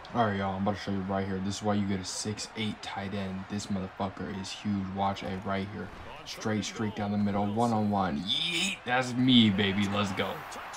Alright, y'all, I'm about to show you right here. This is why you get a 6'8" tight end. This motherfucker is huge. Watch it right here. Straight streak down the middle, one-on-one. Yeet! That's me, baby. Let's go.